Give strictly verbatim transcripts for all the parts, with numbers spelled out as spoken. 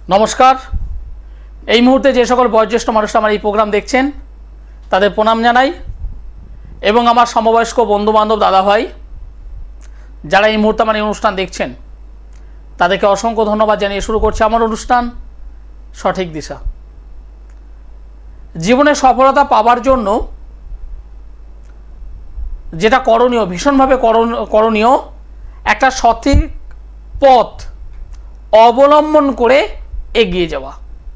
নমস্কার। এই মুহূর্তে যে সকল বয়োজ্যেষ্ঠ মানুষরা আমার এই প্রোগ্রাম দেখছেন তাদের প্রণাম জানাই এবং আমার সমবয়স্ক বন্ধু বান্ধব দাদা ভাই যারা এই মুহূর্তে আমার এই অনুষ্ঠান দেখছেন তাদেরকে অসংখ্য ধন্যবাদ জানিয়ে শুরু করছি আমার অনুষ্ঠান সঠিক দিশা। জীবনে সফলতা পাওয়ার জন্য যেটা করণীয়, ভীষণভাবে করণীয়, একটা সঠিক পথ অবলম্বন করে এগিয়ে যাওয়া।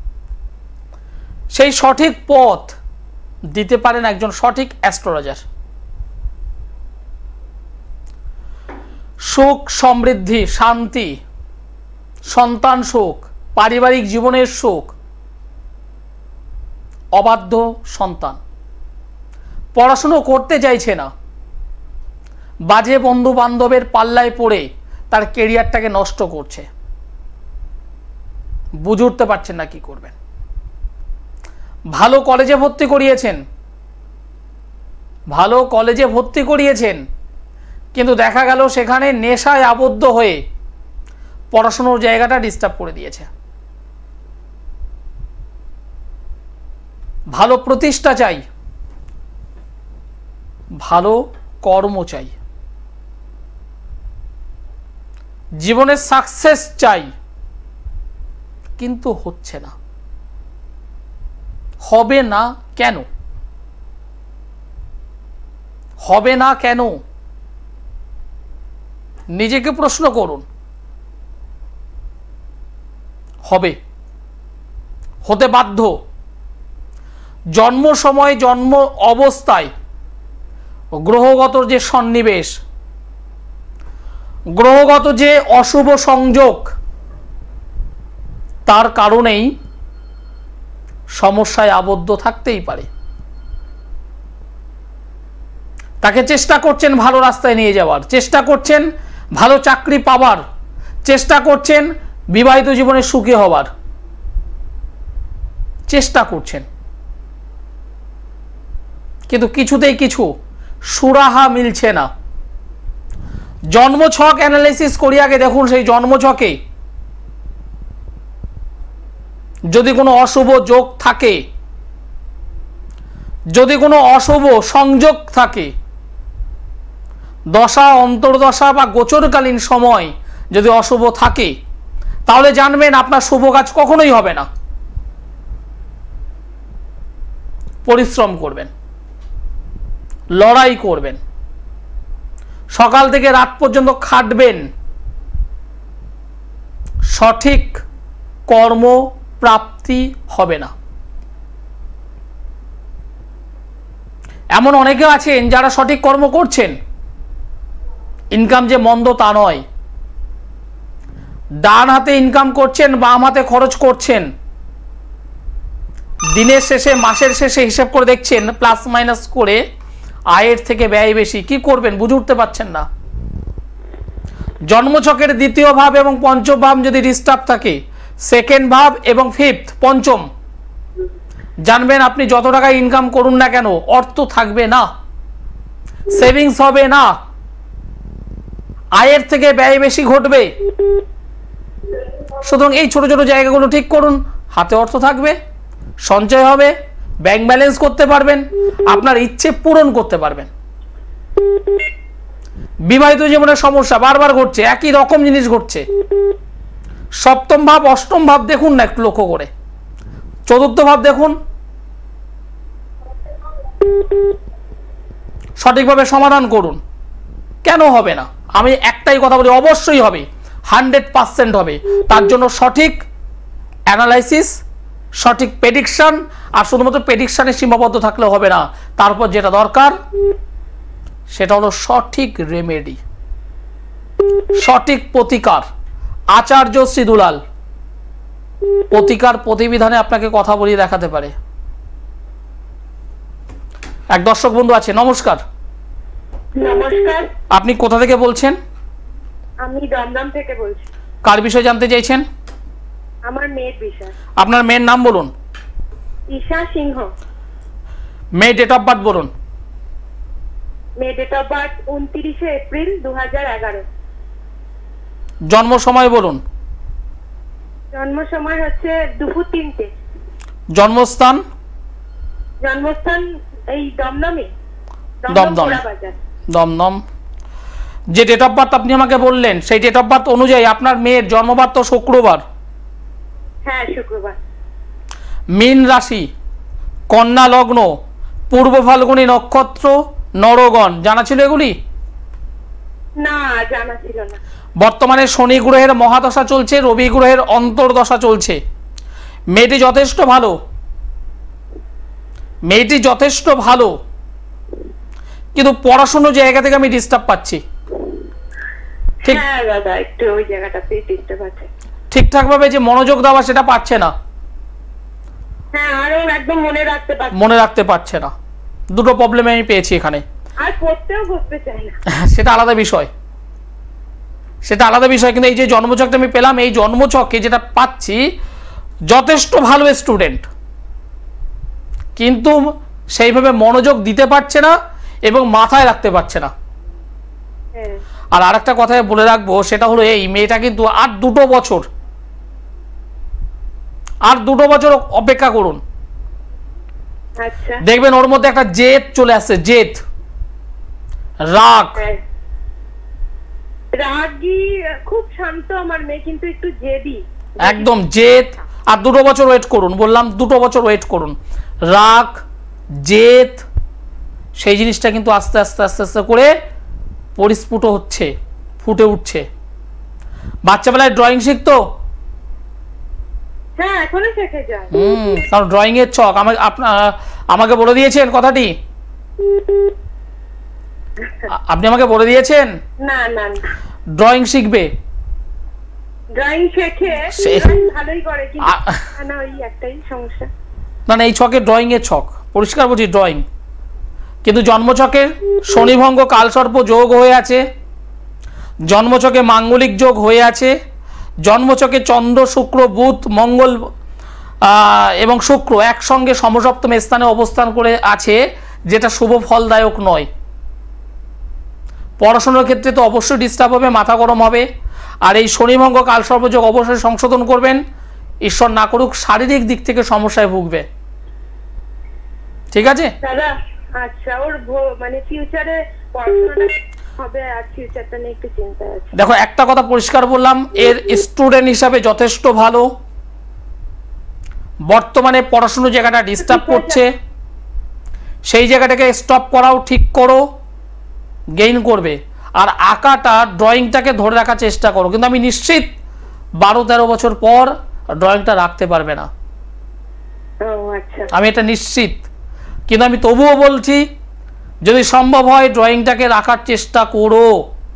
সেই সঠিক পথ দিতে পারেন একজন সঠিক অ্যাস্ট্রোলজার। সুখ, সমৃদ্ধি, শান্তি, সন্তান সুখ, পারিবারিক জীবনের সুখ, অবাধ্য সন্তান, পড়াশুনো করতে চাইছে না, বাজে বন্ধু বান্ধবের পাল্লায় পড়ে তার কেরিয়ারটাকে নষ্ট করছে, বুঝে উঠতে পারছেন না কি করবেন। ভালো কলেজে ভর্তি করিয়েছেন ভালো কলেজে ভর্তি করিয়েছেন কিন্তু দেখা গেল সেখানে নেশায় আবদ্ধ হয়ে পড়াশোনার জায়গাটা ডিস্টার্ব করে দিয়েছে। ভালো প্রতিষ্ঠা চাই, ভালো কর্ম চাই, জীবনের সাকসেস চাই, কিন্তু হচ্ছে না। হবে না কেন? হবে না কেন? নিজেকে প্রশ্ন করুন। হবে, হতে বাধ্য। জন্ম সময়, জন্ম অবস্থায় গ্রহগত যে সন্নিবেশ, গ্রহগত যে অশুভ সংযোগ, তার কারণেই সমস্যায় আবদ্ধ থাকতেই পারে। তাকে চেষ্টা করছেন ভালো রাস্তায় নিয়ে যাওয়ার, চেষ্টা করছেন ভালো চাকরি পাওয়ার, চেষ্টা করছেন বিবাহিত জীবনে সুখী হওয়ার, চেষ্টা করছেন, কিন্তু কিছুতেই কিছু সুরাহা মিলছে না। জন্মছক অ্যানালাইসিস করি আগে দেখুন সেই জন্মছকে যদি কোনো অশুভ যোগ থাকে, যদি কোনো অশুভ সংযোগ থাকে, দশা, অন্তর্দশা বা গোচরকালীন সময় যদি অশুভ থাকে, তাহলে জানবেন আপনার শুভ কাজ কখনোই হবে না। পরিশ্রম করবেন, লড়াই করবেন, সকাল থেকে রাত পর্যন্ত খাটবেন, সঠিক কর্ম প্রাপ্তি হবে না। এমন অনেকে আছেন যারা সঠিক কর্ম করছেন, ইনকাম যে মন্দ তা নয়, ডান হাতে ইনকাম করছেন, বাম হাতে খরচ করছেন, দিনের শেষে মাসের শেষে হিসাব করে দেখছেন প্লাস মাইনাস করে আয়ের থেকে ব্যয় বেশি। কি করবেন বুঝে উঠতে পারছেন না। জন্মছকের দ্বিতীয় ভাব এবং পঞ্চম ভাব যদি ডিস্টার্ব থাকে, সেকেন্ড ভাব এবং ফিফথ, পঞ্চম, জানবেন আপনি যত টাকা ইনকাম করুন না কেন অর্থ থাকবে না, সেভিংস হবে না, আয়ের থেকে ব্যয় বেশি ঘটবে। সুতরাং এই ছোট ছোট জায়গাগুলো ঠিক করুন, হাতে অর্থ থাকবে, সঞ্চয় হবে, ব্যাংক ব্যালেন্স করতে পারবেন, আপনার ইচ্ছে পূরণ করতে পারবেন। বিবাহিত জীবনের সমস্যা বারবার ঘটছে, একই রকম জিনিস ঘটছে। সপ্তম ভাব, অষ্টম ভাব দেখুন না একটু লক্ষ্য করে, চতুর্থ ভাব দেখুন, সঠিকভাবে সমাধান করুন। কেন হবে না? আমি একটাই কথা বলি, অবশ্যই হবে, হান্ড্রেড পার্সেন্ট হবে। তার জন্য সঠিক অ্যানালাইসিস, সঠিক প্রেডিকশন, আর শুধুমাত্র প্রেডিকশনে সীমাবদ্ধ থাকলে হবে না। তারপর যেটা দরকার সেটা হলো সঠিক রেমেডি, সঠিক প্রতিকার। আচার্য শ্রী দুলাল প্রতিকার প্রতিবিধানে আপনাকে কথা বলিয়ে দেখাতে পারে। এক দর্শক বন্ধু আছে, নমস্কার। নমস্কার। আপনি কোথা থেকে বলছেন? আমি দমদম থেকে বলছি। কার বিষয়ে জানতে চাইছেন? আমার মেয়ের বিষয়। আপনার মেয়ের নাম বলুন। ঈশা সিংহ। মেয়ে ডেট অফ বার্থ বলুন। মেয়ে ডেট অফ বার্থ উনত্রিশে এপ্রিল দু হাজার এগারো। জন্ম সময় বলুন। জন্ম সময় হচ্ছে দুপুর তিনটে। জন্মস্থান? জন্মস্থান এই দমদমে। দমদম। দমদম। যে ডেট অফ বার্থ আপনি আমাকে বললেন সেই ডেট অফ বার্থ অনুযায়ী আপনার মেয়ের জন্মবার তো শুক্রবার। হ্যাঁ শুক্রবার। মীন রাশি, কন্যা লগ্ন, পূর্ব ফাল্গুনী নক্ষত্র, নরগণ, জানা ছিল এগুলি? না জানা ছিল না। বর্তমানে শনি গ্রহের মহাদশা চলছে, রবি গ্রহের অন্তর্দশা চলছে। মেয়েটি যথেষ্ট ভালো, মেয়েটি যথেষ্ট ভালো, কিন্তু পড়াশোনার জায়গা থেকে আমি ডিস্টার্ব পাচ্ছি। ঠিক, হ্যাঁ দাদা একটু ওই জায়গাটাতে ডিস্টার্ব আছে। ঠিকঠাক ভাবে যে মনোযোগ দেওয়া সেটা পাচ্ছে না। হ্যাঁ আরো একদম মনে রাখতে পারছি। মনে রাখতে পারছে না, দুটো প্রবলেম আমি পেয়েছি এখানে। আর পড়তেও বসতে চাই না। সেটা আলাদা বিষয়, সেটা আলাদা বিষয়, কিন্তু এই যে জন্মছকটা আমি পেলাম, এই জন্মছকে যেটা পাচ্ছি যথেষ্ট ভালো স্টুডেন্ট, কিন্তু সেইভাবে মনোযোগ দিতে পারছে না এবং মাথায় রাখতে পারছে না। হ্যাঁ। আর আরেকটা কথা বলে রাখবো, সেটা হলো এই মেয়েটা কিন্তু আর দুটো বছর আর দুটো বছর অপেক্ষা করুন, আচ্ছা। দেখবেন ওর মধ্যে একটা জেদ চলে আসছে, জেদ, রাগ। হ্যাঁ। রাগী, খুব শান্ত আমার মেয়ে, কিন্তু একটু জেদি। একদম জেদ। আর দুটো বছর ওয়েট করুন, বললাম দুটো বছর ওয়েট করুন। রাগ, জেদ, সেই জিনিসটা কিন্তু আস্তে আস্তে আস্তে আস্তে করে পরিস্ফুট হচ্ছে, ফুটে উঠছে। বাচ্চাবেলায় ড্রয়িং শিখতো? হ্যাঁ এখনো শিখে যায়। হুম, কারণ ড্রয়িং এর ছক আমাকে আপনার আমাকে বলে দিয়েছেন কথাটি, আপনি আমাকে বলে দিয়েছেন না না ড্রয়িং শিখবে। ড্রয়িং শেখে, ভালোই করে, কিন্তু না ওই একটাই সমস্যা। না না, এই ছকে ড্রয়িং এর ছক, পরিষ্কার বলছি ড্রয়িং, কিন্তু জন্মছকের শনিভঙ্গ কালসর্প যোগ হয়ে আছে, জন্মছকে মাঙ্গলিক যোগ হয়ে আছে, জন্মছকে চন্দ্র শুক্র বুধ মঙ্গল এবং শুক্র একসঙ্গে সমসপ্তম স্থানে অবস্থান করে আছে, যেটা শুভ ফলদায়ক নয়। পড়াশোনার ক্ষেত্রে তো অবশ্যই ডিস্টার্ব হবে, মাথা গরম হবে। আর এই শনিভঙ্গ কালসর্পযোগ অবশ্যই সংশোধন করবেন, ঈশ্বর না করুক শারীরিক দিক থেকে সমস্যায় ভুগবে। ঠিক আছে দাদা? আচ্ছা, ওর মানে ফিউচারে পড়াশোনাটা হবে আর ফিউচারটা নিয়ে একটু চিন্তা আছে। দেখো একটা কথা পরিষ্কার বললাম, এর স্টুডেন্ট হিসাবে যথেষ্ট ভালো, বর্তমানে পড়াশোনার জায়গাটা ডিস্টার্ব করছে, সেই জায়গাটাকে স্টপ করাও ঠিক করো, গেইন করবে। আর আঁকাটা ড্রয়িংটাকে ধরে রাখার চেষ্টা করো, কিন্তু আমি নিশ্চিত বারো তেরো বছর পর ড্রয়িংটা রাখতে পারবে না, আমি এটা নিশ্চিত। কিন্তু আমি তবুও বলছি যদি সম্ভব হয় ড্রয়িংটাকে রাখার চেষ্টা করো,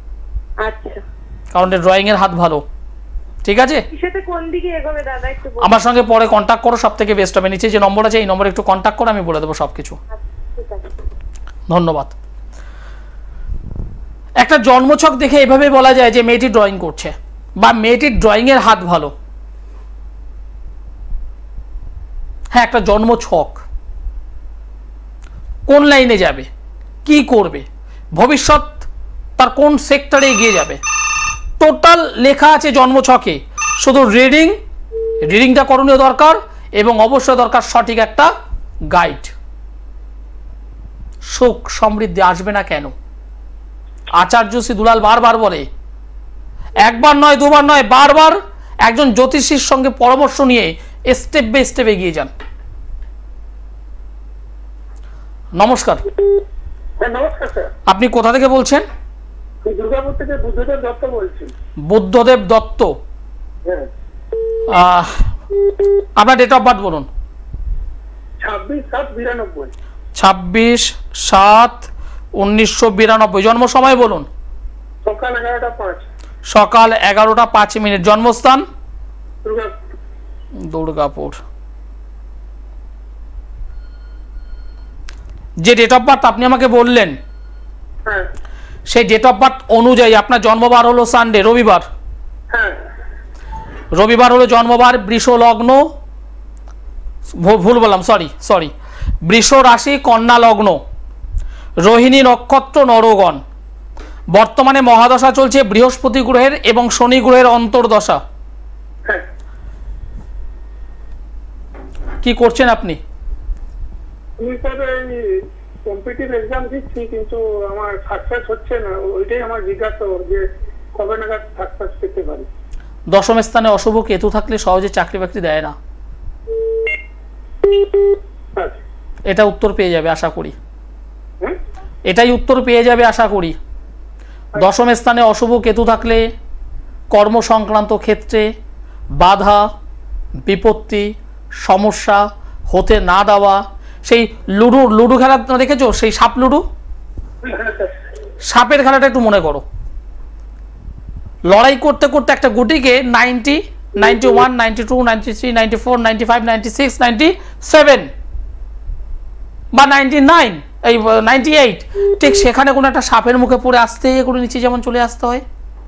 কারণ ড্রয়িং এর হাত ভালো। ঠিক আছে, আমার সঙ্গে পরে কন্ট্যাক্ট করো, সব থেকে বেস্ট হবে। নিচে যে নম্বর আছে এই নম্বরে একটু কন্ট্যাক্ট করো, আমি বলে দেবো সবকিছু। ধন্যবাদ। একটা জন্মছক দেখে এভাবে বলা যায় যে মেয়েটি ড্রয়িং করছে বা মেয়েটির ড্রয়িং এর হাত ভালো। হ্যাঁ, একটা জন্মছক কোন লাইনে যাবে, কি করবে, ভবিষ্যৎ তার কোন সেক্টরে এগিয়ে যাবে, টোটাল লেখা আছে জন্মছকে। শুধু রিডিং রিডিংটা করণীয় দরকার, এবং অবশ্যই দরকার সঠিক একটা গাইড। সুখ সমৃদ্ধি আসবে না কেন? আচার্য শ্রী দুলাল বারবার বলে, একবার নয় দুবার নয় বারবার একজন জ্যোতিষীর সঙ্গে পরামর্শ নিয়ে স্টেপ বাই স্টেপ এগিয়ে যান। নমস্কার। নমস্কার স্যার। আপনি কোথা থেকে বলছেন? দুর্গাপুর থেকে বুদ্ধদেব দত্ত বলছি। বুদ্ধদেব দত্ত, হ্যাঁ। আপনার ডেট অফ বার্থ বলুন। ছাব্বিশ সাত বিরানব্বই। ছাব্বিশ সাত উনিশশো বিরানব্বই। জন্ম সময় বলুন। সকাল এগারোটা পাঁচ। সকাল এগারোটা পাঁচ মিনিট। জন্মস্থান? দুর্গাপুর। দুর্গাপুর। যে ডেট অফ বার্থ আপনি আমাকে বললেন, হ্যাঁ, সেই ডেট অফ বার্থ অনুযায়ী আপনার জন্মবার হলো সানডে, রবিবার। হ্যাঁ। রবিবার হলো জন্মবার, বৃষ লগ্ন, ভুল বললাম, সরি সরি বৃষ রাশি, কন্যা লগ্ন, রোহিণী নক্ষত্র, নরগণ। বর্তমানে মহাদশা চলছে বৃহস্পতি গ্রহের এবং শনি গ্রহের অন্তর্দশা। হ্যাঁ। কি করছেন আপনি? আমি স্যার এই কম্পিটিটিভ এক্সাম দিচ্ছি, কিন্তু আমার সাকসেস হচ্ছে না। ওইটাই আমার জিজ্ঞাসা যে কবে নাগাদ সাকসেস পেতে পারি। দশম স্থানে অশুভ কেতু থাকলে সহজে চাকরি বাকরি দেয় না, আচ্ছা। এটা উত্তর পেয়ে যাবে আশা করি, হ্যাঁ এটাই উত্তর পেয়ে যাবে আশা করি। দশম স্থানে অশুভ কেতু থাকলে কর্ম সংক্রান্ত ক্ষেত্রে বাধা, বিপত্তি, সমস্যা হতে না দেওয়া। সেই লুডু লুডু খেলা দেখেছো, সেই সাপ লুডু, হ্যাঁ স্যার। সাপের খেলাটা একটু মনে করো। লড়াই করতে করতে একটা গুটিকে ninety, ninety one, ninety two, ninety three, ninety four, ninety five, ninety six, ninety seven বা নাইনটি নাইন, এই নাইনটি এইট, ঠিক সেখানে কোনো একটা সাপের মুখে পড়ে আস্তে করে নিচে যেমন চলে আসতে হয়,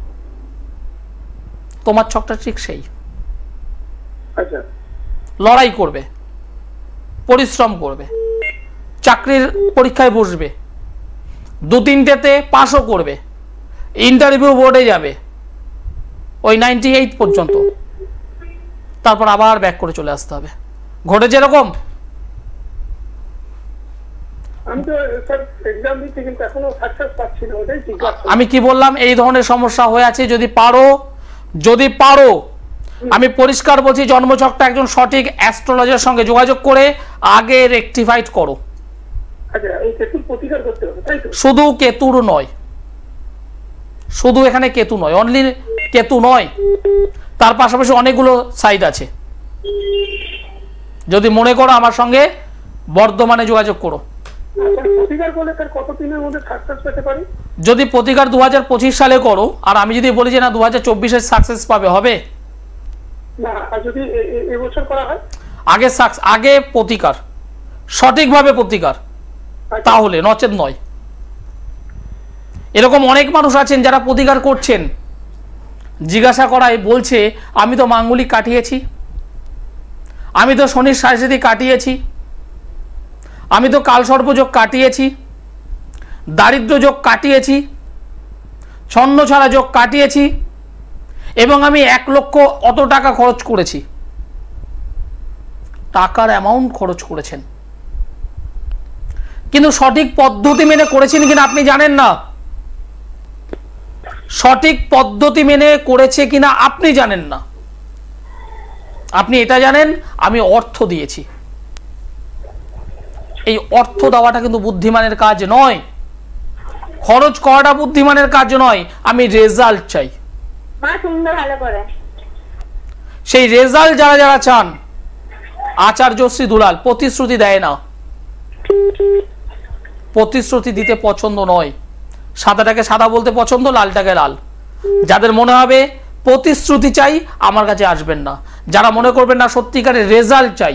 তোমার ছকটা ঠিক সেই। আচ্ছা। লড়াই করবে, পরিশ্রম করবে, চাকরির পরীক্ষায় বসবে, দু তিনটেতে পাসও করবে, ইন্টারভিউ বোর্ডে যাবে ওই নাইনটি এইট পর্যন্ত, তারপর আবার ব্যাক করে চলে আসতে হবে। ঘটে যেরকম। আমি তো স্যার এক্সাম দিচ্ছি কিন্তু এখনো সাকসেস পাচ্ছি না, ওটাই জিজ্ঞাসা। আমি কি বললাম, এই ধরনের সমস্যা হয়ে আছে। যদি পারো, যদি পারো আমি পরিষ্কার বলছি, জন্মছকটা একজন সঠিক অ্যাস্ট্রোলজার সঙ্গে যোগাযোগ করে আগে রেকটিফাইড করো। আচ্ছা, এই কেতুর প্রতিকার করতে হবে তাই তো? শুধু কেতুর নয়, শুধু এখানে কেতু নয়, অনলি কেতু নয়, তার পাশাপাশি অনেকগুলো সাইড আছে। যদি মনে করো আমার সঙ্গে বর্ধমানে যোগাযোগ করো। আচ্ছা, প্রতিকার করলে তার কত দিনের মধ্যে সাকসেস পেতে পারি? যদি প্রতিকার দু হাজার পঁচিশ সালে করো, আর আমি যদি বলি যে না দু হাজার চব্বিশে সাকসেস পাবে, হবে না। আর যদি এবছর করা হয়? আগে সাকস আগে প্রতিকার, সঠিকভাবে প্রতিকার, তাহলে নচেত নয়। এরকম অনেক মানুষ আছেন যারা প্রতিকার করছেন, জিজ্ঞাসা করায় বলছে আমি তো মাঙ্গলিক কাটিয়েছি, আমি তো শনির সাড়ে কাটিয়েছি, আমি তো কালসর্পযোগ কাটিয়েছি, দারিদ্র যোগ কাটিয়েছি, ছন্ন ছাড়া যোগ কাটিয়েছি, এবং আমি এক লক্ষ অত টাকা খরচ করেছি। টাকার অ্যামাউন্ট খরচ করেছেন, কিন্তু সঠিক পদ্ধতি মেনে করেছেন কিনা আপনি জানেন না। সঠিক পদ্ধতি মেনে করেছে কিনা আপনি জানেন না। আপনি এটা জানেন আমি অর্থ দিয়েছি, এই অর্থ দেওয়াটা কিন্তু বুদ্ধিমানের কাজ নয়, খরচ করাটা বুদ্ধিমানের কাজ নয়। আমি রেজাল্ট চাই, মা সুন্দর ভালো করে। সেই রেজাল্ট যারা যারা চান, আচার্য শ্রী দুলাল প্রতিশ্রুতি দেয় না, প্রতিশ্রুতি দিতে পছন্দ নয়। সাদাটাকে সাদা বলতে পছন্দ, লালটাকে লাল। যাদের মনে হবে প্রতিশ্রুতি চাই, আমার কাছে আসবেন না। যারা মনে করবেন না সত্যিকারের রেজাল্ট চাই,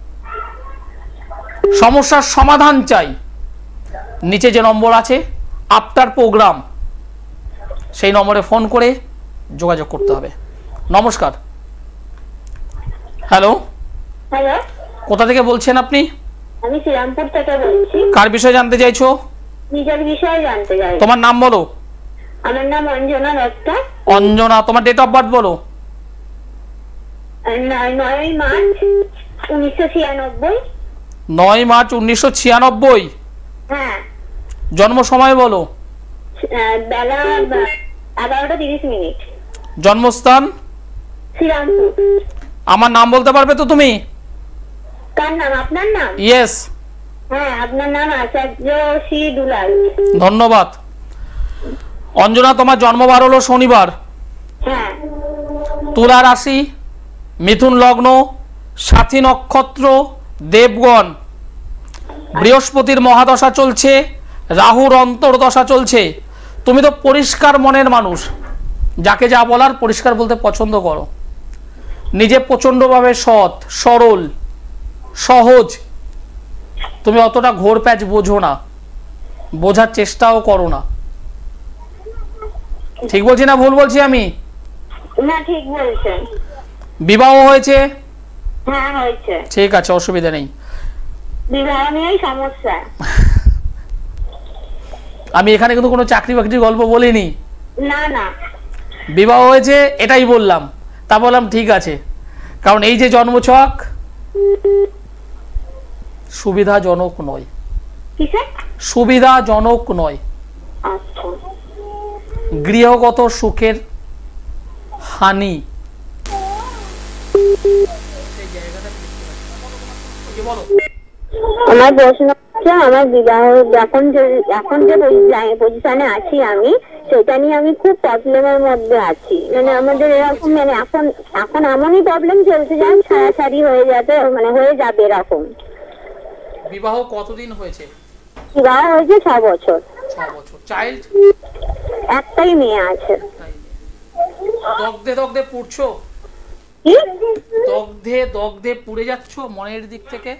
সমস্যার সমাধান চাই, নিচে যে নম্বর আছে আফটার প্রোগ্রাম, সেই নম্বরে ফোন করে যোগাযোগ করতে হবে। নমস্কার। হ্যালো, হ্যালো, কোথা থেকে বলছেন আপনি? আমি শ্রীরামপুর থেকে বলছি। কার বিষয়ে জানতে চাইছো? নিজের বিষয়ে জানতে চাই। তোমার নাম বলো। আমার নাম অঞ্জনা দত্ত। অঞ্জনা, তোমার ডেট অফ বার্থ বলো। নয় মার্চ উনিশশো ছিয়ানব্বই। নয় মার্চ উনিশশো ছিয়ানব্বই। হ্যাঁ। জন্ম সময় বলো। বেলা এগারোটা তিরিশ মিনিট। জন্মস্থান? শ্রীরামপুর। আমার নাম বলতে পারবে তো তুমি? কার নাম? আপনার নাম? ইয়েস। হ্যাঁ, আপনার নাম আচার্য শ্রী দুলাল। ধন্যবাদ। অঞ্জনা, তোমার জন্মবার হলো শনিবার। হ্যাঁ। তুলা রাশি, মিথুন লগ্ন, সাথী নক্ষত্র, দেবগণ। বৃহস্পতির মহাদশা চলছে, রাহুর অন্তর্দশা চলছে। তুমি তো পরিষ্কার মনের মানুষ, যাকে যা বলার পরিষ্কার বলতে পছন্দ করো। নিজে প্রচন্ডভাবে সৎ, সরল, সহজ। তুমি অতটা ঘোর প্যাচ বোঝো না, বোঝার চেষ্টাও করো না। ঠিক বলছি না ভুল বলছি আমি? না, ঠিক বলছেন। বিবাহ হয়েছে? হ্যাঁ, হয়েছে। ঠিক আছে, অসুবিধা নেই। বিবাহ নিয়েই সমস্যা। আমি এখানে কিন্তু কোনো চাকরি বাকরির গল্প বলিনি। না না, বিবাহ হয়েছে এটাই বললাম। তা বললাম ঠিক আছে, কারণ এই যে জন্মছক, সুবিধাজনক নয়। কিসে? সুবিধাজনক নয়। আচ্ছা। গৃহগত সুখের হানি। আমার প্রশ্ন হচ্ছে, আমার বিবাহ এখন যে এখন যে পজিশনে আছি আমি, সেটা নিয়ে আমি খুব প্রবলেমের মধ্যে আছি। মানে আমাদের এরকম মানে এখন এখন এমনই প্রবলেম চলছে যে ছাড়াছাড়ি হয়ে যাবে, মানে হয়ে যাবে এরকম। বিবাহ কতদিন হয়েছে? বিবাহ হয়েছে ছ বছর। ছ বছর। চাইল্ড? একটাই মেয়ে আছে। দগ্ধে দগ্ধে পুড়ছো? কি? দগ্ধে দগ্ধে পুড়ে যাচ্ছ মনের দিক থেকে?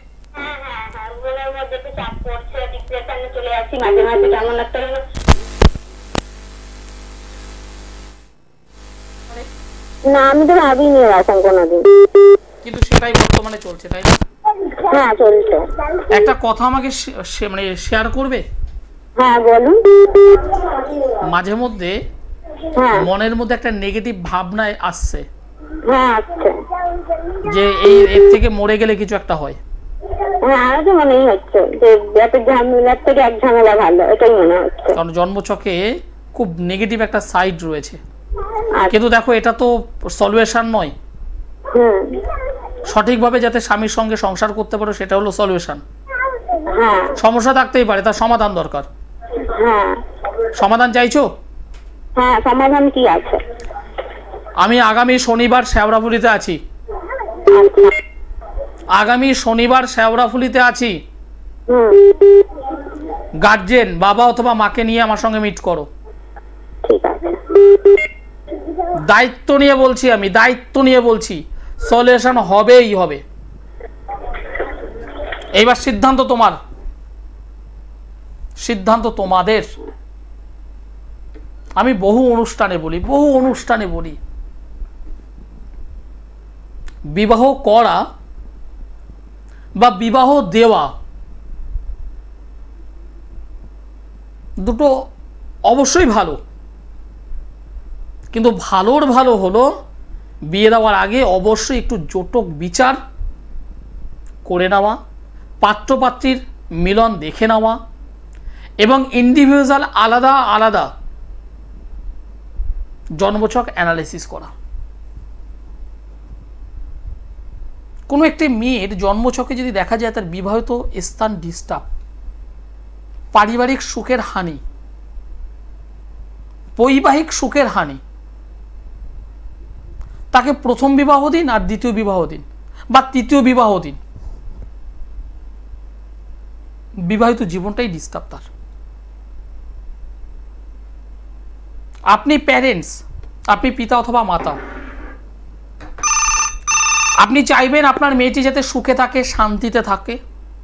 না, আমি তো ভাবিনি এরকম কোনোদিন। কিন্তু সেটাই বর্তমানে চলছে, তাই না? হ্যাঁ, চলছে। একটা কথা আমাকে মানে শেয়ার করবে? হ্যাঁ, বলুন। মাঝে মধ্যে মনের মধ্যে একটা নেগেটিভ ভাবনা আসছে। হ্যাঁ, আচ্ছা। যে এই এর থেকে মরে গেলে কিছু একটা হয়। হ্যাঁ, আমার তো মনেই হচ্ছে যে যত ঝামেলার থেকে এক ঝামেলা ভালো, এটাই মনে হচ্ছে। কারণ জন্মছকে খুব নেগেটিভ একটা সাইড রয়েছে। কিন্তু দেখো, এটা তো সলিউশন নয়। হুম। সঠিকভাবে যাতে স্বামীর সঙ্গে সংসার করতে পারো, সেটা হলো সলিউশন। হ্যাঁ। সমস্যা থাকতেই পারে, তার সমাধান দরকার। হ্যাঁ। সমাধান চাইছো? হ্যাঁ, সমাধান কি আছে? আমি আগামী শনিবার শেওড়াফুলিতে আছি। আগামী শনিবার শেওড়াফুলিতে আছি। গার্জেন বাবা অথবা মাকে নিয়ে আমার সঙ্গে মিট করো। ঠিক আছে। দায়িত্ব নিয়ে বলছি, আমি দায়িত্ব নিয়ে বলছি, সলিউশন হবেই হবে। এইবার সিদ্ধান্ত তোমার, সিদ্ধান্ত তোমাদের। আমি বহু অনুষ্ঠানে বলি, বহু অনুষ্ঠানে বলি, বিবাহ করা বা বিবাহ দেওয়া দুটো অবশ্যই ভালো, কিন্তু ভালোর ভালো হলো বিয়ে দেওয়ার আগে অবশ্যই একটু জটক বিচার করে নেওয়া, পাত্রপাত্রীর মিলন দেখে নেওয়া এবং ইন্ডিভিজুয়াল আলাদা আলাদা জন্মছক অ্যানালাইসিস করা। কোনো একটি মেয়ের জন্মছকে যদি দেখা যায় তার বিবাহিত স্থান ডিস্টার্ব, পারিবারিক সুখের হানি, বৈবাহিক সুখের হানি, তাকে প্রথম বিবাহ দিন আর দ্বিতীয় বিবাহ দিন বা তৃতীয় বিবাহ দিন, বিবাহিত জীবনটাই ডিস্টার্ব তার। আপনি প্যারেন্টস, আপনি পিতা অথবা মাতা, আপনি চাইবেন আপনার মেয়েটি যাতে সুখে থাকে, শান্তিতে থাকে,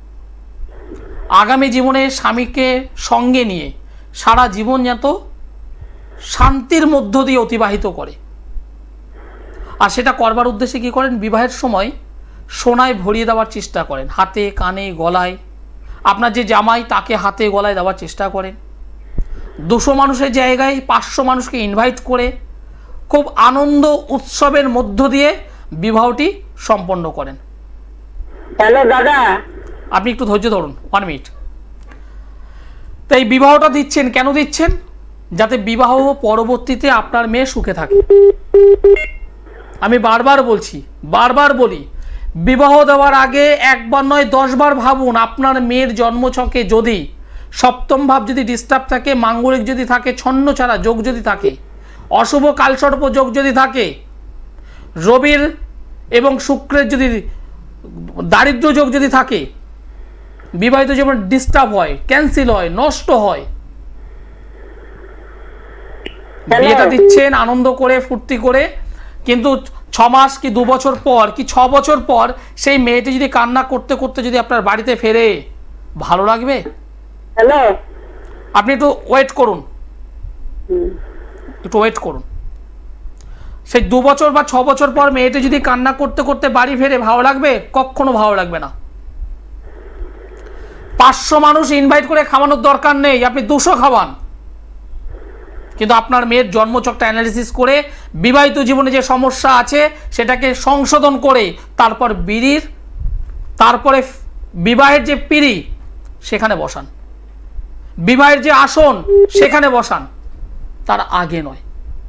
আগামী জীবনে স্বামীকে সঙ্গে নিয়ে সারা জীবন যাতে শান্তির মধ্য দিয়ে অতিবাহিত করে। আর সেটা করবার উদ্দেশ্যে কি করেন? বিবাহের সময় সোনায় ভরিয়ে দেওয়ার চেষ্টা করেন, হাতে কানে গলায়। আপনার যে জামাই তাকে হাতে গলায় দেওয়ার চেষ্টা করেন। দুশো মানুষের জায়গায় পাঁচশো মানুষকে ইনভাইট করে খুব আনন্দ উৎসবের মধ্য দিয়ে বিবাহটি সম্পন্ন করেন। হ্যালো দাদা, আপনি একটু ধৈর্য ধরুন, ওয়ান মিনিট। তাই বিবাহটা দিচ্ছেন, কেন দিচ্ছেন? যাতে বিবাহ পরবর্তীতে আপনার মেয়ে সুখে থাকে। আমি বারবার বলছি, বারবার বলি, বিবাহ দেওয়ার আগে একবার নয় দশবার ভাবুন আপনার মেয়ের জন্মছকে যদি সপ্তম ভাব যদি ডিস্টার্ব থাকে, মাঙ্গলিক যদি থাকে, ছন্ন ছাড়া যোগ যদি থাকে, অশুভ কালসর্প যোগ যদি থাকে, রবির এবং শুক্রের যদি দারিদ্র্য যোগ যদি থাকে, বিবাহিত জীবন ডিস্টার্ব হয়, ক্যান্সেল হয়, নষ্ট হয়। বিয়েটা দিচ্ছেন আনন্দ করে ফুর্তি করে, কিন্তু ছ মাস কি দু বছর পর কি ছ বছর পর সেই মেয়েটি যদি কান্না করতে করতে যদি আপনার বাড়িতে ফেরে, ভালো লাগবে? হ্যালো, আপনি একটু ওয়েট করুন, একটু ওয়েট করুন। সেই দু বছর বা ছ বছর পর মেয়েটি যদি কান্না করতে করতে বাড়ি ফেরে, ভালো লাগবে? কখনো ভালো লাগবে না। পাঁচশো মানুষ ইনভাইট করে খাওয়ানোর দরকার নেই, আপনি দুশো খাওয়ান, কিন্তু আপনার মেয়ের জন্মছকটা অ্যানালিসিস করে বিবাহিত জীবনে যে সমস্যা আছে সেটাকে সংশোধন করে তারপর বিড়ির তারপরে বিবাহের যে পিঁড়ি সেখানে বসান, বিবাহের যে আসন সেখানে বসান, তার আগে নয়।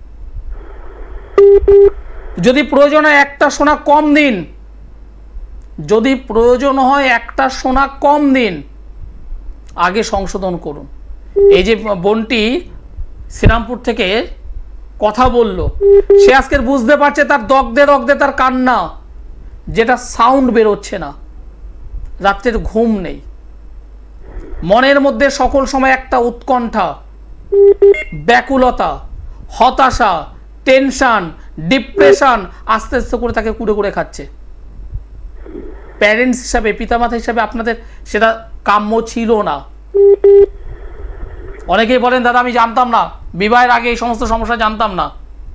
যদি প্রয়োজন হয় একটা সোনা কম দিন, যদি প্রয়োজন হয় একটা সোনা কম দিন, আগে সংশোধন করুন। এই যে বোনটি শ্রীরামপুর থেকে কথা বলল, সে আজকে বুঝতে পারছে তার দগদে দগদে তার কান্না, যেটা সাউন্ড বেরোচ্ছে না, রাত্রের ঘুম নেই, মনের মধ্যে সকল সময় একটা উৎকণ্ঠা, ব্যাকুলতা, হতাশা, টেনশন, ডিপ্রেশন আস্তে আস্তে করে তাকে কুড়ে কুড়ে খাচ্ছে। প্যারেন্টস হিসাবে, পিতামাতা হিসাবে আপনাদের সেটা কাম্য ছিল না। অনেকেই বলেন দাদা আমি জানতাম না, বিবাহের আগে এই সমস্ত সমস্যা জানতাম না।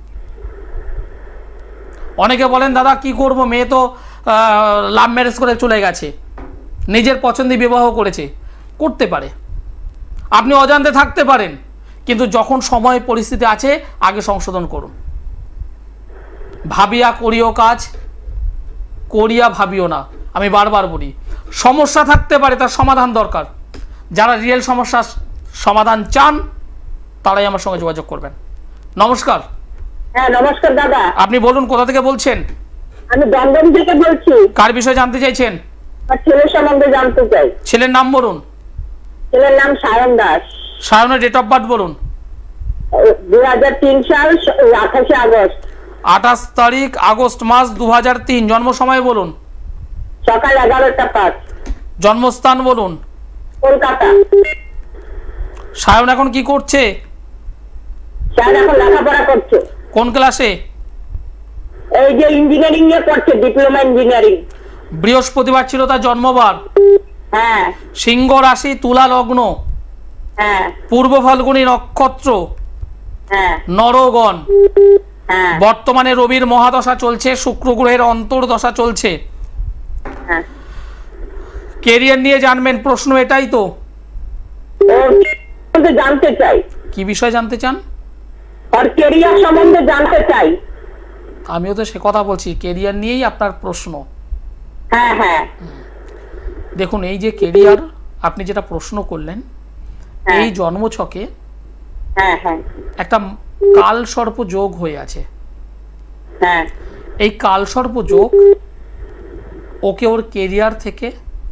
অনেকে বলেন দাদা কি করব, মেয়ে তো লাভ ম্যারেজ করে চলে গেছে, নিজের পছন্দে বিবাহ করেছে। করতে পারে, আপনি অজান্তে থাকতে পারেন, কিন্তু যখন সময় পরিস্থিতি আছে আগে সংশোধন করুন। ভাবিয়া করিও কাজ, করিয়া ভাবিও না। আমি বারবার বলি, সমস্যা থাকতে পারে, তার সমাধান দরকার। যারা রিয়েল সমস্যার সমাধান চান তারাই আমার সঙ্গে যোগাযোগ করবেন। নমস্কার। হ্যাঁ নমস্কার দাদা। আপনি বলুন কোথা থেকে বলছেন? আমি দমদম থেকে বলছি। কার বিষয়ে জানতে চাইছেন? আর ছেলের সম্বন্ধে জানতে চাই। ছেলের নাম বলুন। ছেলের নাম সায়ন দাস। সায়নের ডেট অফ বার্থ বলুন। দুই হাজার তিন সাল আঠাশে আগস্ট। আঠাশ তারিখ আগস্ট মাস দু হাজার তিন। জন্ম সময় বলুন। সকাল এগারোটা পাঁচ। জন্মস্থান বলুন। কলকাতা। সায়ন এখন কি করছে? সায়ন এখন লেখাপড়া করছে। কোন ক্লাসে? এই যে ইঞ্জিনিয়ারিং এ করছে, ডিপ্লোমা ইঞ্জিনিয়ারিং। বৃহস্পতিবার ছিল তার জন্মবার। হ্যাঁ। সিংহ রাশি, তুলা লগ্ন। হ্যাঁ। পূর্ব ফাল্গুনী নক্ষত্র। হ্যাঁ। নরগণ। হ্যাঁ। বর্তমানে রবির মহাদশা চলছে, শুক্র গ্রহের অন্তর্দশা চলছে। হ্যাঁ। কেরিয়ার নিয়ে জানবেন, প্রশ্ন এটাই তো? ওর জানতে চাই। কি বিষয় জানতে চান? আর কেরিয়ার সম্বন্ধে জানতে চাই। আমিও তো সে কথা বলছি, কেরিয়ার নিয়েই আপনার প্রশ্ন। হ্যাঁ হ্যাঁ। দেখুন, এই যে কেরিয়ার আপনি যেটা প্রশ্ন করলেন, এই জন্মছকে হ্যাঁ হ্যাঁ একটা কাল সর্প যোগ হয়ে আছে। হ্যাঁ। এই কাল সর্প যোগ ওকে ওর কেরিয়ার থেকে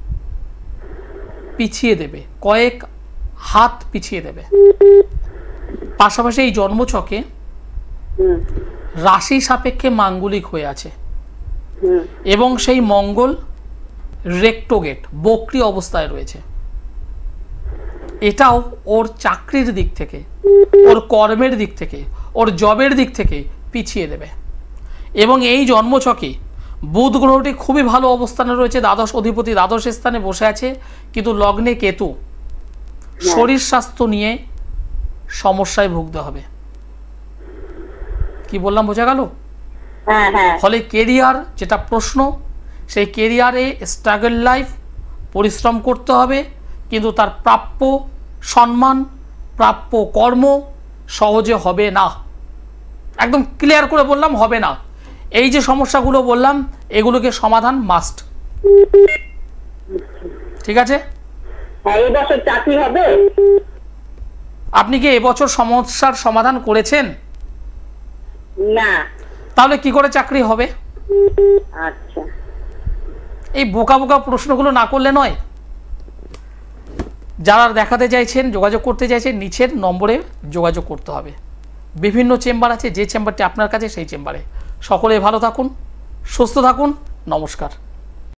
পিছিয়ে দেবে, কয়েক হাত পিছিয়ে দেবে। পাশাপাশি এই জন্মছকে রাশি সাপেক্ষে মাঙ্গলিক হয়ে আছে এবং সেই মঙ্গল রেক্টোগেট, বক্রি অবস্থায় রয়েছে। এটাও ওর চাকরির দিক থেকে, ওর কর্মের দিক থেকে, ওর জবের দিক থেকে পিছিয়ে দেবে। এবং এই জন্মছকে বুধ গ্রহটি খুবই ভালো অবস্থানে রয়েছে, দ্বাদশ অধিপতি দ্বাদশ স্থানে বসে আছে, কিন্তু লগ্নে কেতু। শরীর স্বাস্থ্য নিয়ে সমস্যায় ভুগতে হবে। কি বললাম বোঝা গেল? ফলে কেরিয়ার যেটা প্রশ্ন, সেই কেরিয়ারে স্ট্রাগল লাইফ, পরিশ্রম করতে হবে, কিন্তু তার প্রাপ্য সম্মান, প্রাপ্য কর্ম সহজে হবে না। একদম ক্লিয়ার করে বললাম, হবে না। এই যে সমস্যাগুলো বললাম, এগুলোকে সমাধান মাস্ট। ঠিক আছে? এই বছর চাকরি হবে? আপনি কি এবছর সমস্যার সমাধান করেছেন? না। তাহলে কি করে চাকরি হবে? আচ্ছা। এই বোকা বোকা প্রশ্নগুলো না করলে নয়। যারা দেখাতে চাইছেন, যোগাযোগ করতে চাইছেন, নিচের নম্বরে যোগাযোগ করতে হবে। বিভিন্ন চেম্বার আছে, যে চেম্বারটি আপনার কাছে সেই চেম্বারে। সকলে ভালো থাকুন, সুস্থ থাকুন। নমস্কার।